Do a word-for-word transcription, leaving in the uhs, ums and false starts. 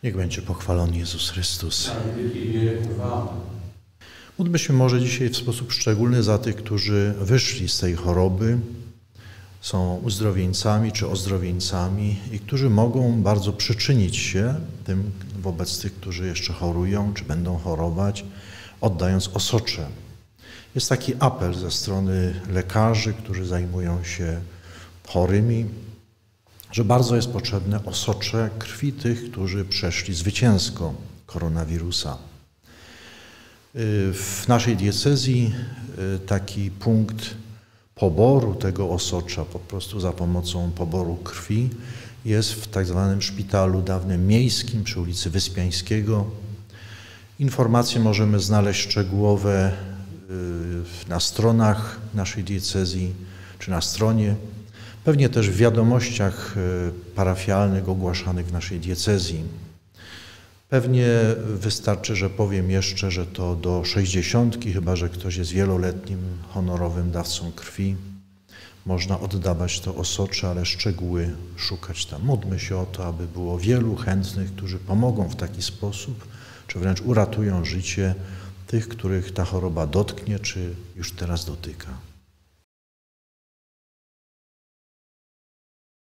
Niech będzie pochwalony Jezus Chrystus. Módlmy się może dzisiaj w sposób szczególny za tych, którzy wyszli z tej choroby, są uzdrowieńcami czy ozdrowieńcami i którzy mogą bardzo przyczynić się tym wobec tych, którzy jeszcze chorują czy będą chorować, oddając osocze. Jest taki apel ze strony lekarzy, którzy zajmują się chorymi, że bardzo jest potrzebne osocze krwi tych, którzy przeszli zwycięsko koronawirusa. W naszej diecezji taki punkt poboru tego osocza, po prostu za pomocą poboru krwi, jest w tak zwanym szpitalu dawnym miejskim przy ulicy Wyspiańskiego. Informacje możemy znaleźć szczegółowe na stronach naszej diecezji czy na stronie, pewnie też w wiadomościach parafialnych ogłaszanych w naszej diecezji. Pewnie wystarczy, że powiem jeszcze, że to do sześćdziesiątki, chyba że ktoś jest wieloletnim honorowym dawcą krwi, można oddawać to osocze, ale szczegóły szukać tam. Módlmy się o to, aby było wielu chętnych, którzy pomogą w taki sposób, czy wręcz uratują życie tych, których ta choroba dotknie, czy już teraz dotyka.